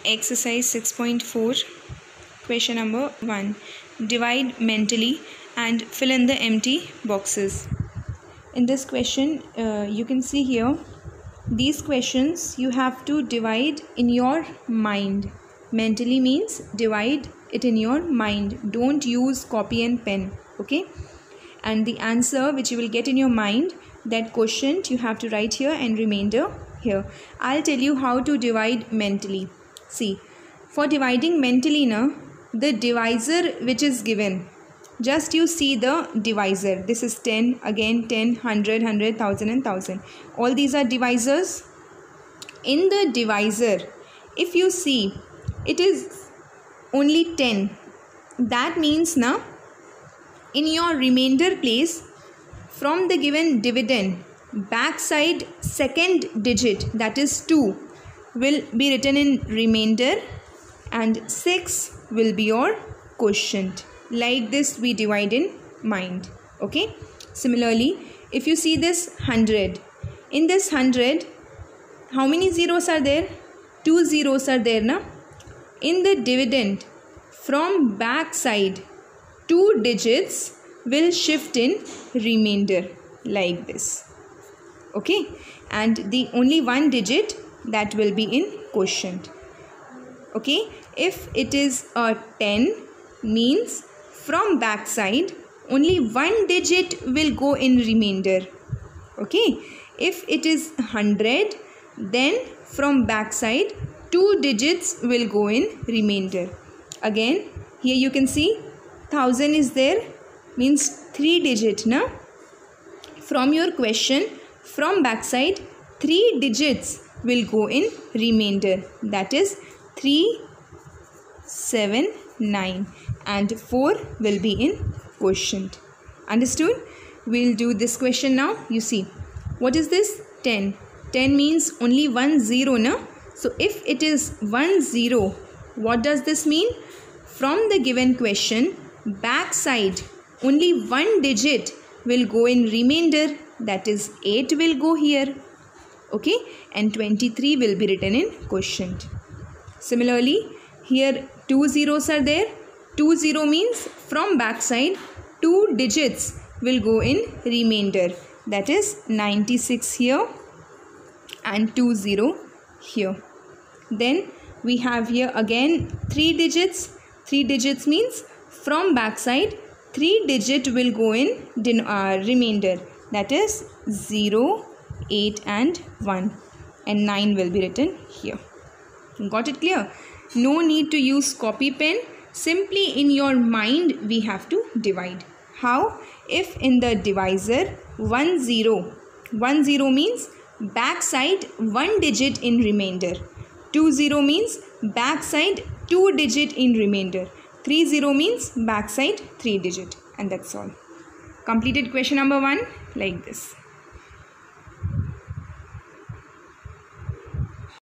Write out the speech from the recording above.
exercise 6.4, question number 1. Divide mentally and fill in the empty boxes. In this question, you can see here, these questions you have to divide in your mind. Mentally means divide it in your mind. Don't use copy and pen, okay? And the answer which you will get in your mind, that quotient you have to write here and remainder here. I'll tell you how to divide mentally. See, for dividing mentally now, the divisor which is given, just you see the divisor. This is 10, again 10, 100, 100, 1000 and 1000. All these are divisors. In the divisor, if you see, it is only 10. That means now, in your remainder place, from the given dividend, backside second digit, that is 2, will be written in remainder and 6 will be your quotient. Like this we divide in mind, okay? Similarly, if you see this 100, in this 100, how many zeros are there? 2 zeros are there now. In the dividend, from backside, 2 digits will shift in remainder like this, okay? And the only 1 digit that will be in quotient, okay? If it is a 10, means from backside only 1 digit will go in remainder, okay? If it is 100, then from backside 2 digits will go in remainder. Again, here you can see 1000 is there, means 3 digit now. From your question, from backside 3 digits will go in remainder, that is 3, 7, 9 and 4 will be in quotient. Understood? We'll do this question now. You see, what is this? 10. 10 means only 1 0 now. So if it is 1 0, what does this mean? From the given question, backside only 1 digit will go in remainder, that is 8 will go here, okay? And 23 will be written in quotient. Similarly, here 2 zeros are there. 2 0 means from backside 2 digits will go in remainder, that is 96 here and 2 0 here. Then we have here again 3 digits. 3 digits means from backside 3 digit will go in remainder, that is 0, 8 and 1 and 9 will be written here. Got it clear? No need to use copy pen. Simply in your mind we have to divide. How? If in the divisor 1 0, 1 0 means backside 1 digit in remainder. 2 0 means backside 2 digit in remainder. 3 0 means backside 3 digit, and that's all. Completed question number 1 like this.